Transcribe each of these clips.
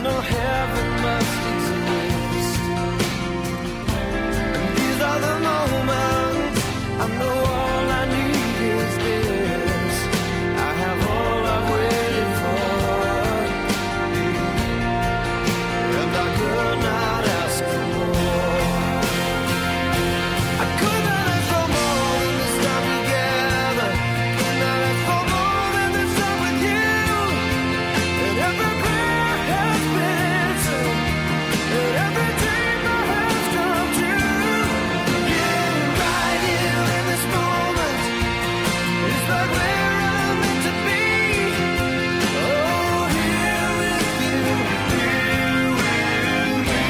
know heaven must exist. And these are the moments I know all I need is this. I have all I've waited for, and I could not ask for more. I could not ask for more than this time together. Could not ask for more than this time with you. And every prayer has been answered, and every dream I have come true. Yeah, right here in this moment is right where I'm meant to be. Oh, here with you, here with me.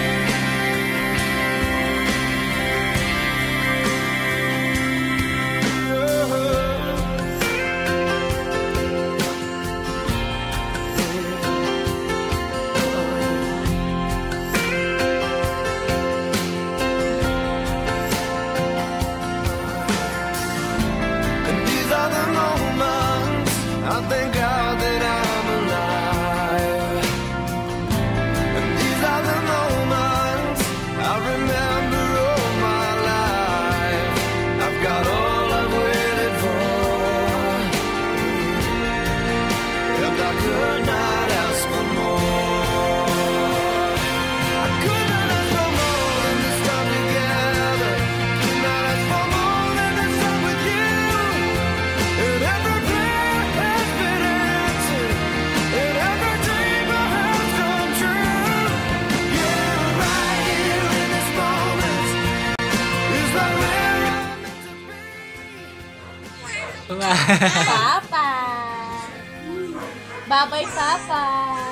And these are the moments I thank God that I'm alive. And these are the moments I remember all my life. I've got all I've waited for, and I could not ask for more. I could not ask for more than this time together. Could not ask for more than this time with you. And every prayer has been answered, and every dream I have come true. Yeah, right here in this moment is right where I'm meant to be. Papa. Babay, Papa.